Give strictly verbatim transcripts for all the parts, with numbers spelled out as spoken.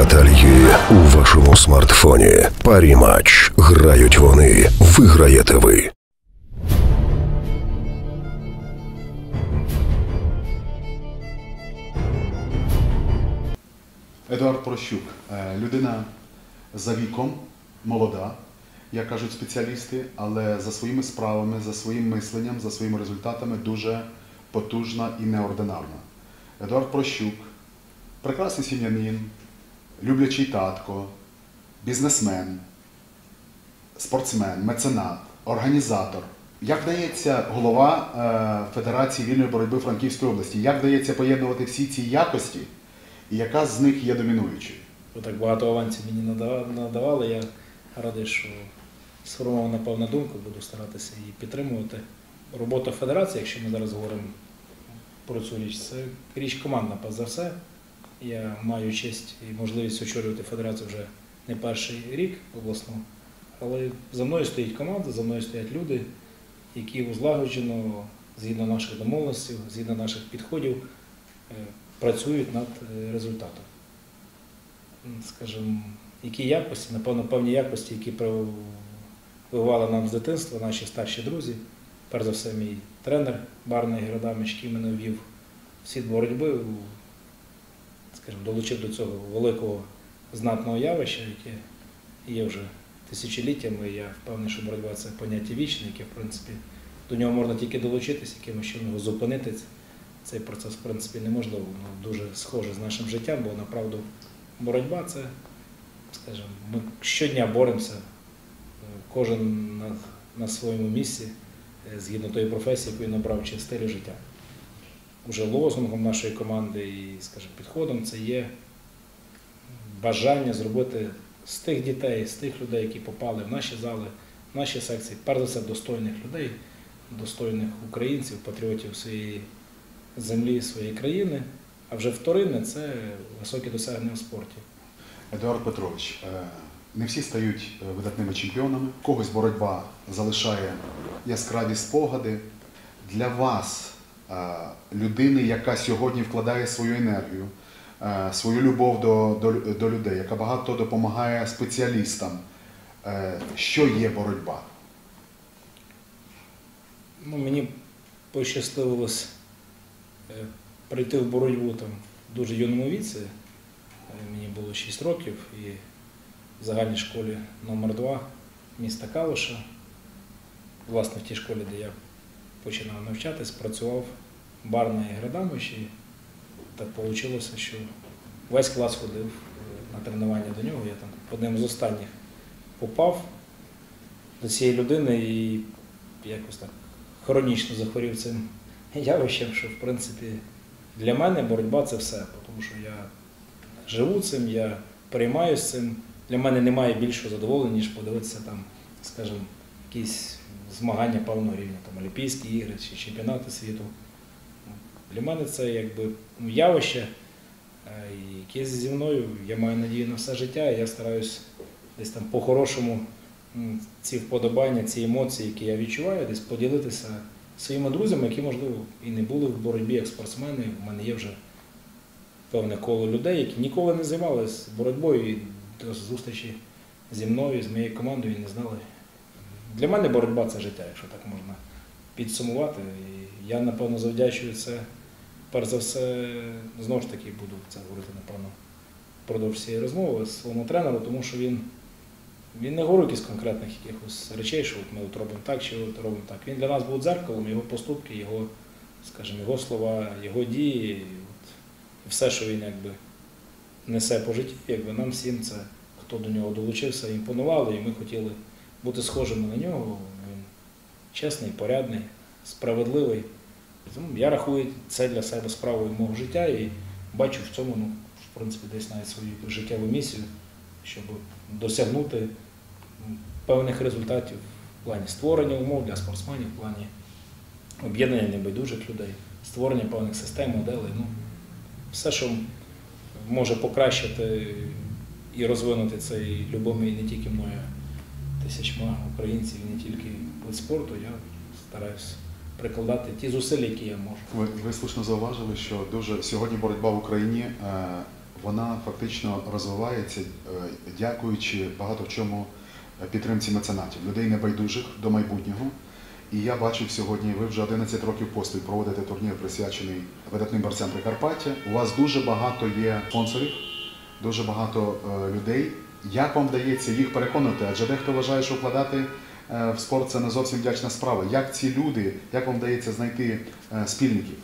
баталії у вашому смартфоні. Парі-матч. Грають вони. Виграєте ви. Едуард Прощук – людина за віком, молода, як кажуть спеціалісти, але за своїми справами, за своїм мисленням, за своїми результатами дуже потужна і неординарна. Едуард Прощук – прекрасний сім'янин, люблячий татко, бізнесмен, спортсмен, меценат, організатор. Як вдається голова Федерації вільної боротьби Франківської області? Як вдається поєднувати всі ці якості? І яка з них є домінуючою? Так багато авансів мені надавали, я радий, що сформована певна думка, буду старатися її підтримувати. Робота федерації, якщо ми зараз говоримо про цю річ, це річ командна, перш за все. Я маю честь і можливість очолювати федерацію вже не перший рік обласну, але за мною стоїть команда, за мною стоять люди, які узлагоджено, згідно наших домовленостей, згідно наших підходів, працюють над результатом. Скажімо, які якості, напевно, певні якості, які прививали нам з дитинства, наші старші друзі. Перш за все, мій тренер Барний Градамич, який мене ввів в світ боротьби, скажімо, долучив до цього великого знатного явища, яке є вже тисячоліттями. Я впевнений, що боротьба – це поняття вічне, яке, в принципі, до нього можна тільки долучитися, якимось чином його зупинити. Цей процес, в принципі, неможливо, воно дуже схоже з нашим життям, бо, направду, боротьба – це, скажімо, ми щодня боремося, кожен на, на своєму місці, згідно тої професії, яку він обрав, чи стилю життя. Уже лозунгом нашої команди і, скажімо, підходом це є бажання зробити з тих дітей, з тих людей, які попали в наші зали, в наші секції, перш за все, достойних людей, достойних українців, патріотів своєї землі, своєї країни, а вже вторинне – це високі досягнення в спорті. Едуард Петрович, не всі стають видатними чемпіонами, когось боротьба залишає яскраві спогади. Для вас, людини, яка сьогодні вкладає свою енергію, свою любов до, до, до людей, яка багато допомагає спеціалістам, що є боротьба? Ну, мені пощасливилось прийти в боротьбу там, в дуже юному віці. Мені було шість років і в загальній школі номер два міста Калуша. Власне, в тій школі, де я починав навчатись, працював Барний Градамич. І так вийшло, що весь клас ходив на тренування до нього. Я там одним з останніх попав до цієї людини і якось так хронічно захворів цим явищем, що, в принципі, для мене боротьба – це все, тому що я живу цим, я переймаюся цим. Для мене немає більшого задоволення, ніж подивитися там, скажімо, якісь змагання певного рівня, там Олімпійські ігри чи чемпіонати світу. Для мене це якби явище, яке зі мною, я маю надію на все життя, і я стараюсь десь там по-хорошому ці вподобання, ці емоції, які я відчуваю, десь поділитися своїми друзями, які, можливо, і не були в боротьбі як спортсмени. У мене є вже певне коло людей, які ніколи не займалися боротьбою і до зустрічі зі мною, з моєю командою, і не знали. Для мене боротьба – це життя, якщо так можна підсумувати. І я, напевно, завдячую це, перш за все, знову ж таки, буду це говорити, напевно, впродовж цієї розмови, своєму тренеру, тому що він Він не говорив якихось конкретних якихось речей, що от ми от робимо так, чи от робимо так. Він для нас був дзеркалом, його поступки, його, скажімо, його слова, його дії, от, все, що він якби несе по житті, якби нам всім це, хто до нього долучився, імпонувало, і ми хотіли бути схожими на нього. Він чесний, порядний, справедливий. Тому я рахую це для себе справою мого життя і бачу в цьому, ну, в принципі, десь навіть свою життєву місію, щоб досягнути певних результатів в плані створення умов для спортсменів, в плані об'єднання небайдужих людей, створення певних систем, моделей. Ну, все, що може покращити і розвинути цей любимий не тільки мною, тисячма українців, і не тільки вид спорту, я стараюсь прикладати ті зусилля, які я можу. Ви, ви слушно зауважили, що дуже сьогодні боротьба в Україні вона фактично розвивається, е, дякуючи багато в чому підтримці меценатів, людей небайдужих до майбутнього. І я бачив сьогодні, ви вже одинадцять років поспіль проводите турнір, присвячений видатним борцям Прикарпаття. У вас дуже багато є спонсорів, дуже багато е, людей. Як вам вдається їх переконати? Адже дехто вважає, що вкладати е, в спорт – це не зовсім вдячна справа. Як ці люди, як вам вдається знайти е, спільників?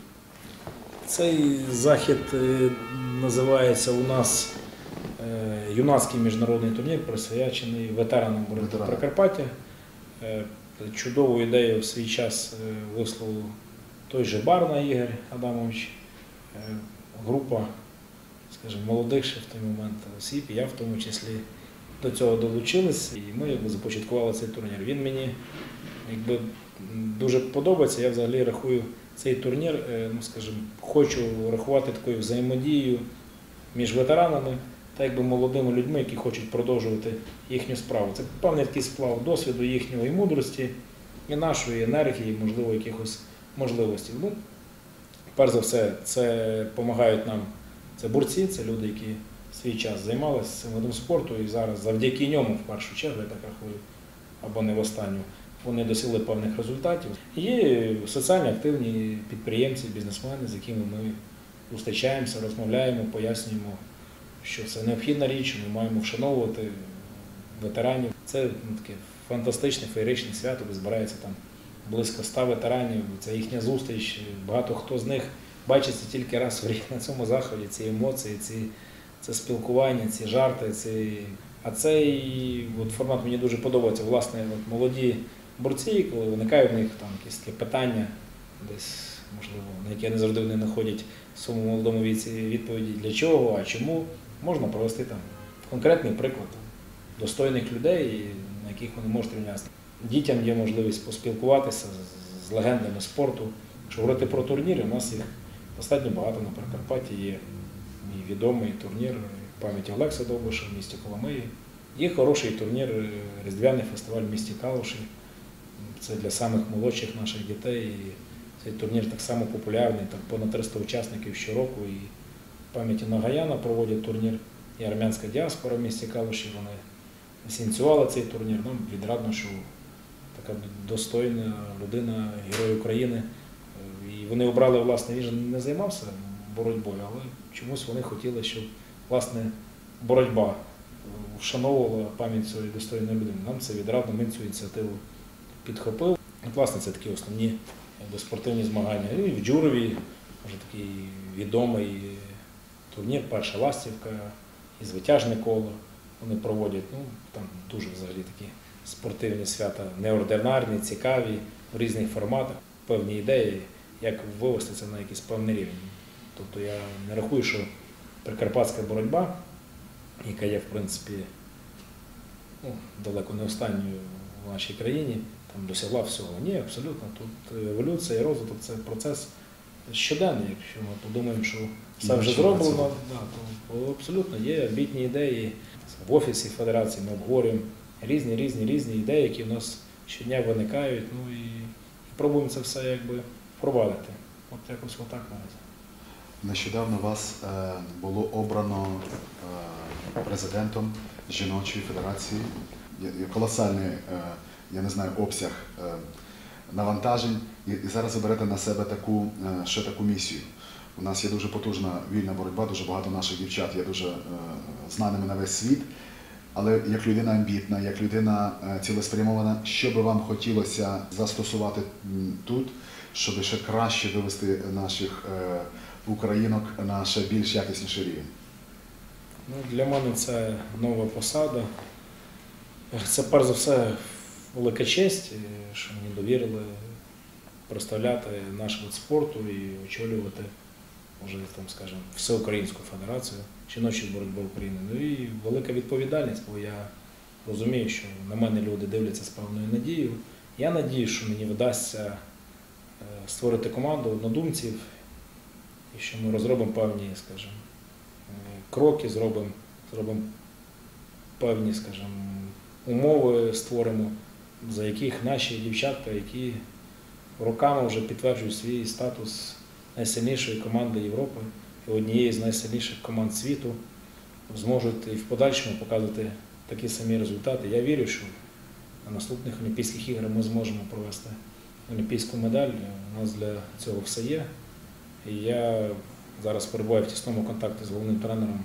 Цей захід е, називається у нас е, юнацький міжнародний турнір, присвячений ветеранам боротьби Ветеранам. Прикарпаття. Е, Чудову ідею в свій час е, висловив той же Барна Ігор Адамович, е, група, скажімо, молодих ще в той момент осіб, і я в тому числі до цього долучились, і ми якби започаткували цей турнір. Він мені якби дуже подобається. Я взагалі рахую цей турнір, е, ну скажімо, хочу рахувати такою взаємодією між ветеранами та якби молодими людьми, які хочуть продовжувати їхню справу. Це певний такий сплав досвіду їхнього і мудрості, і нашої енергії, можливо, якихось можливостей. Ну, перш за все, це допомагають нам, це борці, це люди, які в свій час займалися цим видом спорту, і зараз завдяки ньому, в першу чергу, я так рахую, або не в останню, вони досягли певних результатів. Є соціально активні підприємці, бізнесмени, з якими ми зустрічаємося, розмовляємо, пояснюємо, що це необхідна річ, ми маємо вшановувати ветеранів. Це ну, таке фантастичне, феєричне свято, де збирається там близько ста ветеранів, це їхня зустріч. Багато хто з них бачиться тільки раз в рік на цьому заході, ці емоції, ці, це спілкування, ці жарти. Ці... А цей от, формат мені дуже подобається. Власне, от, молоді борці, коли виникають в них там якісь такі питання, десь, можливо, на які не завжди вони знаходять в своєму молодому віці відповіді, для чого, а чому, можна провести там конкретний приклад там, достойних людей, на яких вони можуть рівнятися. Дітям є можливість поспілкуватися з, з легендами спорту. Якщо говорити про турніри, у нас їх достатньо багато на Прикарпатті. Є мій відомий турнір пам'яті Олекса Довбуша в місті Коломиї. Є хороший турнір, різдвяний фестиваль в місті Калуші. Це для самих молодших наших дітей. І цей турнір так само популярний, так понад триста учасників щороку. І в пам'яті Нагаяна проводять турнір. І армянська діаспора в місті Калуші, вони ініціювали цей турнір. Нам відрадно, що така достойна людина, Герой України. І вони обрали, власне, він же не займався боротьбою, але чомусь вони хотіли, щоб, власне, боротьба вшановувала пам'ять цієї достойної людини. Нам це відрадно, ми цю ініціативу підхопили. От, власне, це такі основні якби, спортивні змагання. І в Джурові, вже такий відомий турнір, перша ластівка, і звитяжне коло вони проводять. Ну, там дуже взагалі такі спортивні свята, неординарні, цікаві, в різних форматах, певні ідеї, як вивести це на якийсь певний рівень. Тобто я не рахую, що прикарпатська боротьба, яка є, в принципі, ну, далеко не останньою в нашій країні, там досягла всього. Ні, абсолютно. Тут еволюція і розвиток – це процес щоденний. Якщо ми подумаємо, що все вже зроблено, да, то абсолютно є амбітні ідеї. В офісі Федерації ми обговорюємо різні, різні, різні ідеї, які в нас щодня виникають, ну і, і пробуємо це все якби впровадити. От якось отак наразі. Нещодавно вас е, було обрано е, президентом жіночої федерації. Є, є колосальний, е, я не знаю, обсяг е, навантажень. І, і зараз ви берете на себе таку, е, ще таку місію. У нас є дуже потужна вільна боротьба, дуже багато наших дівчат є дуже е, знаними на весь світ. Але як людина амбітна, як людина е, цілеспрямована, що би вам хотілося застосувати тут, щоб ще краще вивести наших е, українок на ще більш якісніший рівень? Ну, для мене це нова посада. Це, перш за все, велика честь, що мені довірили представляти наш вид спорту і очолювати, може, там, скажімо, Всеукраїнську федерацію жіночої боротьби України. Ну і велика відповідальність, бо я розумію, що на мене люди дивляться з певною надією. Я надіюсь, що мені вдасться створити команду однодумців, і що ми розробимо певні, скажімо, кроки, зробимо, зробимо певні, скажімо, умови створимо, за яких наші дівчатка, які роками вже підтверджують свій статус найсильнішої команди Європи, однієї з найсильніших команд світу, зможуть і в подальшому показувати такі самі результати. Я вірю, що на наступних Олімпійських іграх ми зможемо провести олімпійську медаль. У нас для цього все є. І я зараз перебуваю в тісному контакті з головним тренером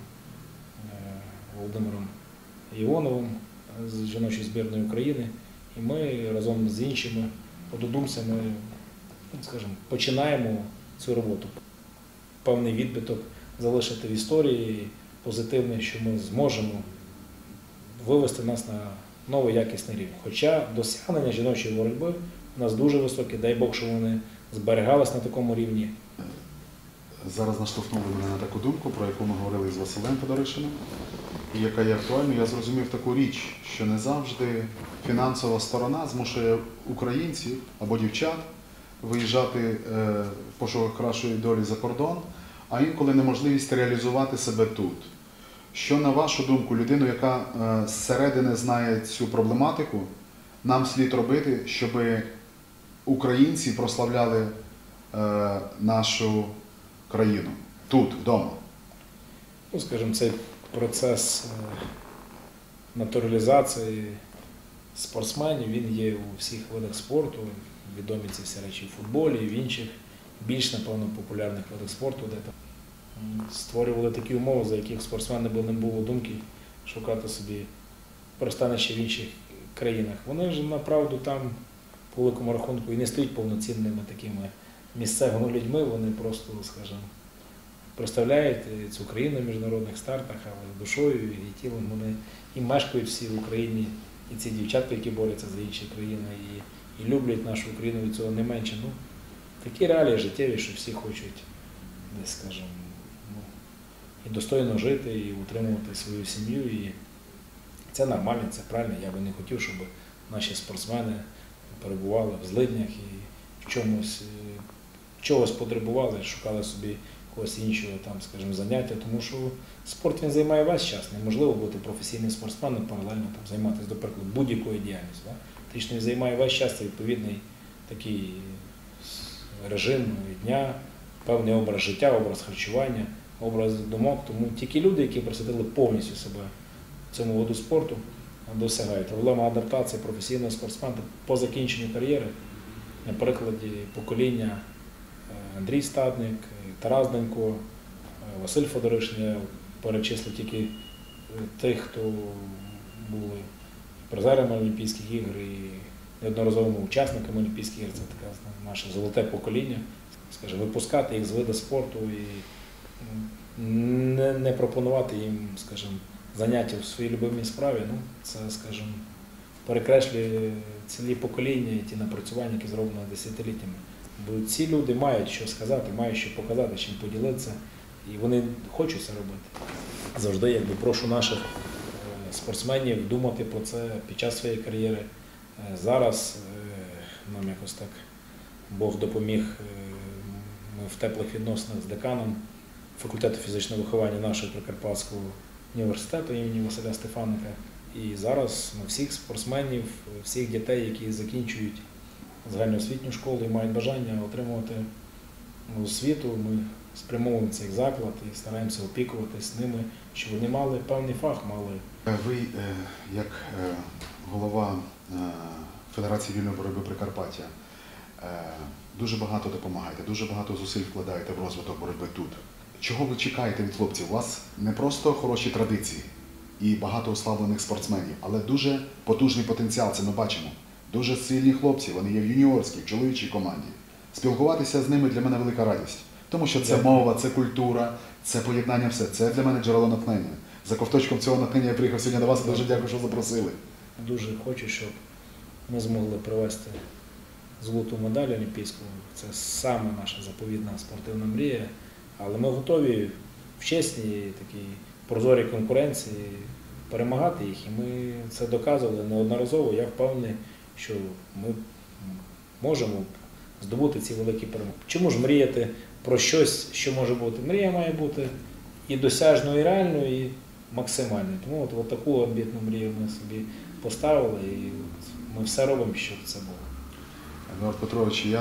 Володимиром Іоновим з жіночої збірної України. І ми разом з іншими однодумцями, скажімо, починаємо цю роботу. Певний відбиток залишити в історії позитивний, що ми зможемо вивести нас на новий якісний рівень. Хоча досягнення жіночої боротьби у нас дуже високі, дай Бог, що вони зберігались на такому рівні. Зараз наштовхнули мене на таку думку, про яку ми говорили з Василем Федоришиним, і яка є актуальною. Я зрозумів таку річ, що не завжди фінансова сторона змушує українців або дівчат виїжджати в пошуках кращої долі за кордон, а інколи неможливість реалізувати себе тут. Що, на вашу думку, людину, яка зсередини знає цю проблематику, нам слід робити, щоб українці прославляли нашу країну тут, вдома? Ну, скажімо, цей процес натуралізації спортсменів, він є у всіх видах спорту. Відомі ці всі речі в футболі і в інших, більш, напевно, популярних видах спорту, де там створювали такі умови, за яких спортсмени не було думки шукати собі пристанище в інших країнах. Вони ж, направду, там, по великому рахунку, і не стають повноцінними такими місцевими людьми, вони просто, скажімо, представляють цю країну в міжнародних стартах, але душою і тілом вони і мешкають всі в Україні, і ці дівчатки, які борються за інші країни, і, і люблять нашу Україну від цього не менше. Ну, такі реалії життєві, що всі хочуть, десь, скажімо, ну, і достойно жити, і утримувати свою сім'ю. І це нормально, це правильно. Я би не хотів, щоб наші спортсмени перебували в злиднях і в чомусь, чогось потребували, шукали собі когось іншого, там, скажімо, заняття, тому що спорт, він займає весь час. Неможливо бути професійним спортсменом, паралельно там, займатися, до прикладу, будь-якою діяльністю. Да? Фактично, він займає весь час, це відповідний такий режим дня, певний образ життя, образ харчування, образ думок. Тому тільки люди, які присвятили повністю себе цьому виду спорту, досягають. Проблема адаптації професійного спортсмена по закінченню кар'єри, на прикладі покоління Андрій Стадник, Тарас Данько, Василь Федоришин, я перечислю тільки тих, хто були призерами Олімпійських ігор і неодноразовими учасниками Олімпійських ігор. Це таке наше золоте покоління. Скажімо, випускати їх з виду спорту і не, не пропонувати їм, скажімо, заняття в своїй любимій справі, ну, це, скажімо, перекреслює цілі покоління і ті напрацювання, які зроблені десятиліттями. Бо ці люди мають що сказати, мають що показати, чим поділитися, і вони хочуть це робити. Завжди якби прошу наших спортсменів думати про це під час своєї кар'єри. Зараз нам якось так Бог допоміг, ми в теплих відносинах з деканом факультету фізичного виховання нашого Прикарпатського університету імені Василя Стефаника. І зараз на всіх спортсменів, всіх дітей, які закінчують загальноосвітню школу і мають бажання отримувати освіту, ми спрямовуємо цей заклад і стараємося опікуватись ними, щоб вони мали певний фах. мали. Ви, як голова Федерації вільної боротьби Прикарпаття, дуже багато допомагаєте, дуже багато зусиль вкладаєте в розвиток боротьби тут. Чого ви чекаєте від хлопців? У вас не просто хороші традиції і багато уславлених спортсменів, але дуже потужний потенціал, це ми бачимо. Дуже сильні хлопці, вони є в юніорській, в чоловічій команді. Спілкуватися з ними для мене велика радість. Тому що це мова, це культура, це поєднання все. Це для мене джерело натхнення. За ковточком цього натхнення я приїхав сьогодні до вас і дуже дякую, що запросили. Дуже хочу, щоб ми змогли привезти золоту медаль олімпійську. Це саме наша заповідна спортивна мрія. Але ми готові в чесній такій прозорій конкуренції перемагати їх. І ми це доказували неодноразово. Я впевнений, що ми можемо здобути ці великі перемоги. Чому ж мріяти про щось, що може бути? Мрія має бути і досяжною, і реальною, і максимальною. Тому от, от таку амбітну мрію ми собі поставили, і ми все робимо, щоб це було. Едуард Петрович, я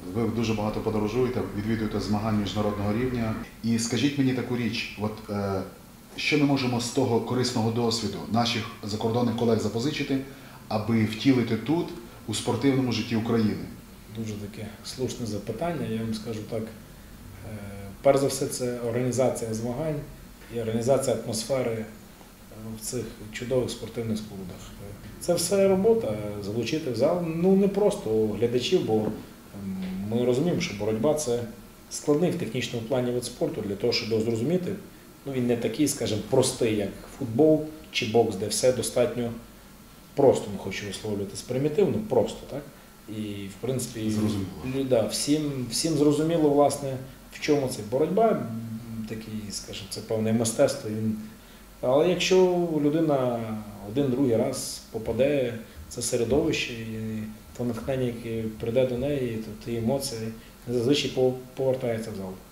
Ви дуже багато подорожуєте, відвідуєте змагань міжнародного рівня. І скажіть мені таку річ, от, е, що ми можемо з того корисного досвіду наших закордонних колег запозичити, аби втілити тут, у спортивному житті України? Дуже таке слушне запитання, я вам скажу так. Е, Перш за все, це організація змагань і організація атмосфери в цих чудових спортивних спорудах. Це все робота, залучити в зал, ну не просто глядачів, бо ми розуміємо, що боротьба – це складний в технічному плані вид спорту. Для того, щоб його зрозуміти, ну він не такий, скажімо, простий, як футбол чи бокс, де все достатньо просто, не хочу висловлюватись примітивно, просто, так? І, в принципі, Зрозуміло. Да, всім, всім зрозуміло, власне, в чому це боротьба, такий, скажімо, це певне мистецтво. Він... Але якщо людина один-другий раз попаде в це середовище, і то натхнення, яке прийде до неї, то ті емоції, зазвичай повертаються в зал.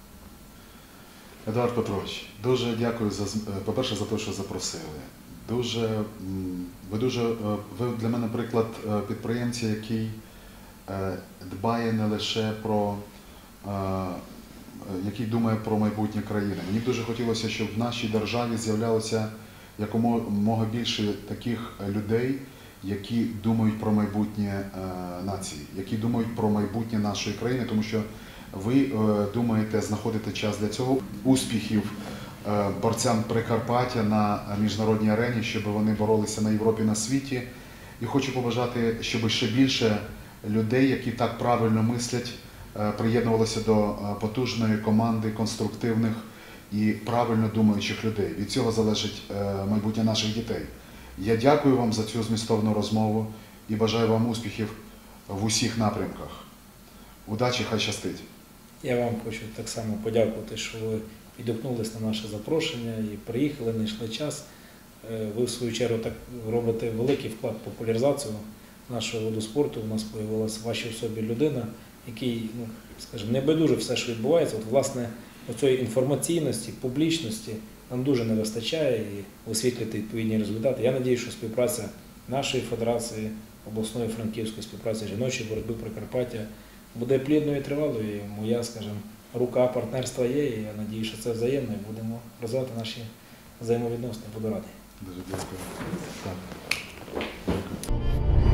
Едуард Петрович, дуже дякую за, по-перше, за те, що запросили. Дуже, м, ви, дуже, е, ви для мене приклад е, підприємця, який е, дбає не лише про, е, який думає про майбутнє країни. Мені б дуже хотілося, щоб в нашій державі з'являлося якомога більше таких людей, які думають про майбутнє е, нації, які думають про майбутнє нашої країни, тому що ви е, думаєте знаходити час для цього, успіхів е, борцям Прикарпаття на міжнародній арені, щоб вони боролися на Європі, на світі. І хочу побажати, щоб ще більше людей, які так правильно мислять, е, приєднувалися до е, потужної команди конструктивних і правильно думаючих людей. Від цього залежить е, майбутнє наших дітей. Я дякую вам за цю змістовну розмову і бажаю вам успіхів в усіх напрямках. Удачі, хай щастить! Я вам хочу так само подякувати, що ви відгукнулись на наше запрошення і приїхали, знайшли час. Ви, в свою чергу, так робите великий вклад в популяризацію нашого виду спорту. У нас з'явилася в вашій особі людина, який, ну, скажімо, не байдуже все, що відбувається. От, власне, оцієї інформаційності, публічності нам дуже не вистачає і висвітлювати відповідні результати. Я сподіваюся, що співпраця нашої федерації, обласної франківської співпраці жіночої боротьби Прикарпаття буде плідною і тривалою. І моя, скажімо, рука партнерства є, і я сподіваюся, що це взаємно, і будемо розвивати наші взаємовідносини. Буду радий. Дуже дякую. Так. Дякую.